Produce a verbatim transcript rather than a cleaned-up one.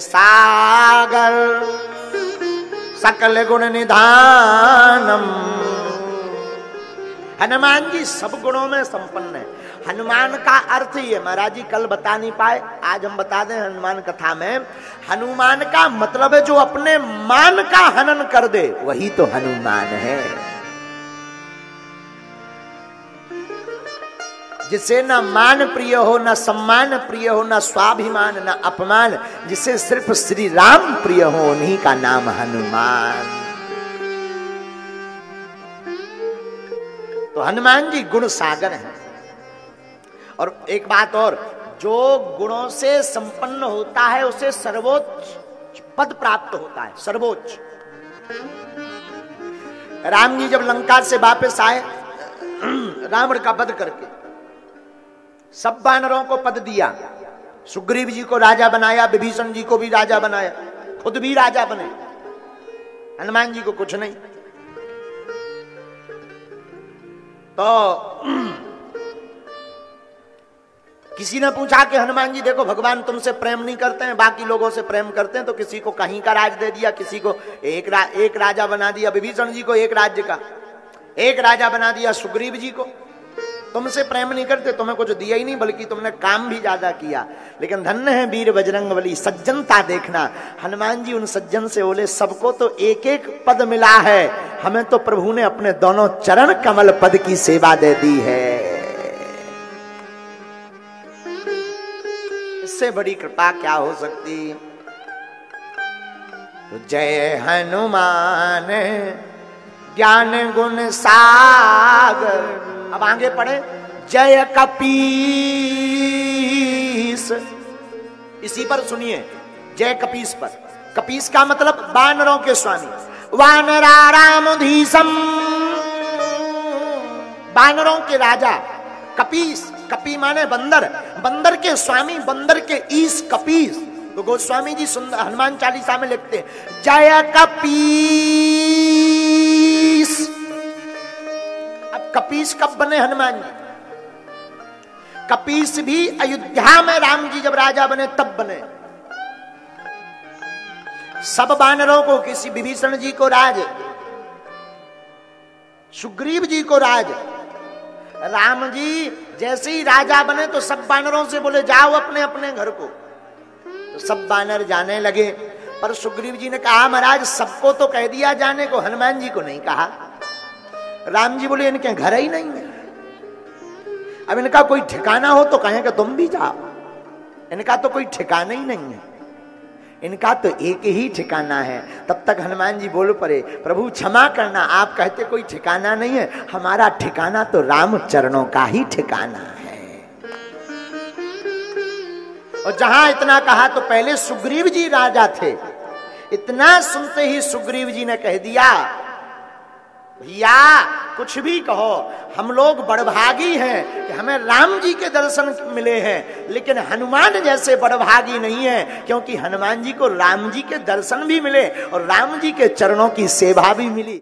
सागर सकल गुण निधानम। हनुमान जी सब गुणों में संपन्न है। हनुमान का अर्थ ही है, महाराज जी कल बता नहीं पाए, आज हम बता दें हनुमान कथा में। हनुमान का मतलब है जो अपने मान का हनन कर दे, वही तो हनुमान है। जिसे न मान प्रिय हो, न सम्मान प्रिय हो, न स्वाभिमान न अपमान, जिसे सिर्फ श्री राम प्रिय हो, उन्हीं का नाम हनुमान। तो हनुमान जी गुण सागर हैं। और एक बात और, जो गुणों से संपन्न होता है उसे सर्वोच्च पद प्राप्त होता है, सर्वोच्च। राम जी जब लंका से वापस आए रावण का वध करके, सब वानरों को पद दिया, सुग्रीव जी को राजा बनाया, विभीषण जी को भी राजा बनाया, खुद भी राजा बने, हनुमान जी को कुछ नहीं। तो किसी ने पूछा कि हनुमान जी देखो भगवान तुमसे प्रेम नहीं करते हैं, बाकी लोगों से प्रेम करते हैं, तो किसी को कहीं का राज दे दिया, किसी को एक रा, एक राजा बना दिया, विभीषण जी को एक राज्य का, एक राजा बना दिया सुग्रीव जी को। तुमसे प्रेम नहीं करते, तुम्हें कुछ दिया ही नहीं, बल्कि तुमने काम भी ज्यादा किया। लेकिन धन्य है वीर बजरंगबली, सज्जनता देखना। हनुमान जी उन सज्जन से बोले सबको तो एक एक पद मिला है, हमें तो प्रभु ने अपने दोनों चरण कमल पद की सेवा दे दी है। इससे बड़ी कृपा क्या हो सकती। तो जय हनुमान ज्ञान गुण सागर। अब आगे पढ़े, जय कपीस। इसी पर सुनिए, जय कपीस पर। कपीस का मतलब वानरों के स्वामी, वानरारामधीशम, वानरों के राजा। कपीस, कपी माने बंदर, बंदर के स्वामी, बंदर के ईश कपीस। तो गोस्वामी जी सुंदर हनुमान चालीसा में लिखते हैं, जय कपीस। अब कपीस कब बने हनुमान जी? कपीस भी अयोध्या में राम जी जब राजा बने तब बने। सब वानरों को, किसी विभीषण जी को राज, सुग्रीव जी को राज, राम जी जैसे ही राजा बने तो सब वानरों से बोले जाओ अपने अपने घर को। तो सब वानर जाने लगे, पर सुग्रीव जी ने कहा महाराज सबको तो कह दिया जाने को, हनुमान जी को नहीं कहा। राम जी बोले इनके घर ही नहीं है, अब इनका कोई ठिकाना हो तो कहें कि तुम भी जाओ, इनका तो कोई ठिकाना ही नहीं है, इनका तो एक ही ठिकाना है। तब तक हनुमान जी बोल पड़े, प्रभु क्षमा करना, आप कहते कोई ठिकाना नहीं है, हमारा ठिकाना तो राम चरणों का ही ठिकाना है। और जहां इतना कहा तो पहले सुग्रीव जी राजा थे, इतना सुनते ही सुग्रीव जी ने कह दिया भैया कुछ भी कहो, हम लोग बड़भागी हैं कि हमें राम जी के दर्शन मिले हैं, लेकिन हनुमान जैसे बड़भागी नहीं है, क्योंकि हनुमान जी को राम जी के दर्शन भी मिले और राम जी के चरणों की सेवा भी मिली।